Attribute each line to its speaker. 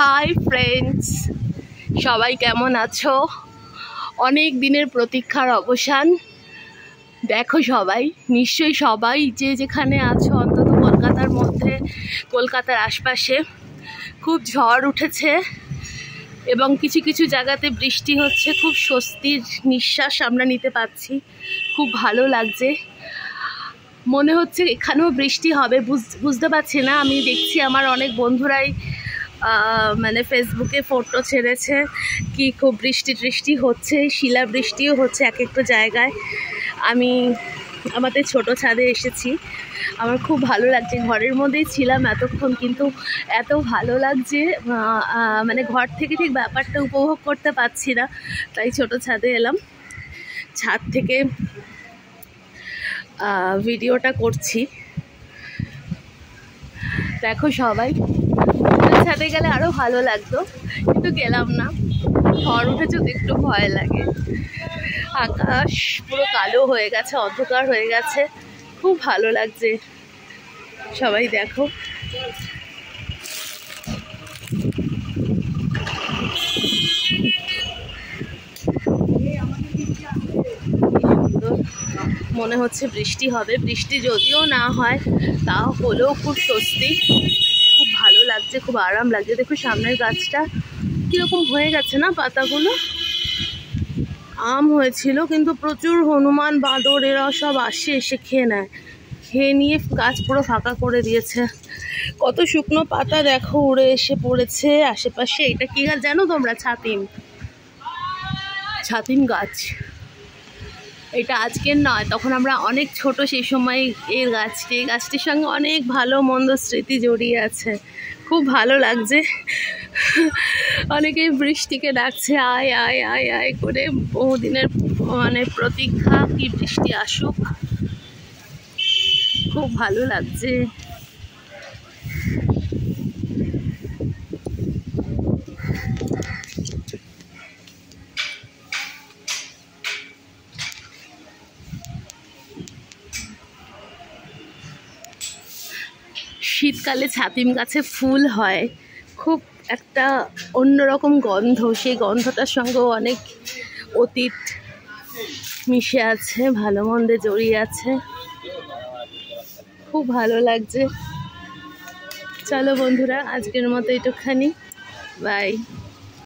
Speaker 1: Hi friends, সবাই কেমন আছো? অনেক দিনের প্রতীক্ষার অবসান। দেখো সবাই, নিশ্চয়ই সবাই যে যেখানে আছো, অন্তত কলকাতার মধ্যে, কলকাতার আশপাশে খুব ঝড় উঠেছে এবং কিছু কিছু জায়গাতে বৃষ্টি হচ্ছে। খুব স্বস্তির নিঃশ্বাস আমরা নিতে পারছি, খুব ভালো লাগছে। মনে হচ্ছে এখানেও বৃষ্টি হবে, বুঝতে পারছি না। আমি দেখছি আমার অনেক বন্ধুরাই মানে ফেসবুকে ফটো ছেড়েছে কি খুব বৃষ্টি হচ্ছে, শিলা বৃষ্টিও হচ্ছে এক একটা জায়গায়। আমি আমাদের ছোট ছাদে এসেছি, আমার খুব ভালো লাগছে। ঘরের মধ্যেই ছিলাম এতক্ষণ, কিন্তু এত ভালো লাগছে, মানে ঘর থেকে ঠিক ব্যাপারটা উপভোগ করতে পারছি না, তাই ছোট ছাদে এলাম। ছাদ থেকে ভিডিওটা করছি। দেখো সবাই, ছাদে গেলে আরো ভালো লাগতো, কিন্তু গেলাম না। ঝড় উঠেছে তো একটু ভয় লাগে। আকাশ পুরো কালো হয়ে গেছে, অন্ধকার হয়ে গেছে, খুব ভালো লাগছে। সবাই দেখো, মনে হচ্ছে বৃষ্টি হবে। বৃষ্টি যদিও না হয়, তা হলেও খুব স্বস্তি, খুব ভালো লাগছে, খুব আরাম লাগছে। দেখো সামনের গাছটা কিরকম হয়ে গেছে না, পাতাগুলো। আম হয়েছিল, কিন্তু প্রচুর হনুমান, বাঁদর এরা সব আসে, এসে খেয়ে নেয়, খেয়ে নিয়ে গাছ পুরো ফাঁকা করে দিয়েছে। কত শুকনো পাতা দেখো উড়ে এসে পড়েছে আশেপাশে। এটা কি গাছ জানো তোমরা? ছাতিম গাছ। এটা আজকের নয়, তখন আমরা অনেক ছোট, সেই সময় এই গাছটির সঙ্গে অনেক ভালো মন্দ স্মৃতি জড়িয়ে আছে। খুব ভালো লাগছে। অনেকেই বৃষ্টিকে ডাকছে আয় আয় আয় আয় করে, বহুদিনের মানে প্রতীক্ষা, কি বৃষ্টি আসুক। খুব ভালো লাগছে। শীতকালে ছাতিম গাছে ফুল হয়, খুব একটা অন্যরকম গন্ধ। সেই গন্ধটার সঙ্গেও অনেক অতীত মিশে আছে, ভালো মন্দে জড়িয়ে আছে। খুব ভালো লাগছে। চলো বন্ধুরা, আজকের মতো একটুখানি বাই।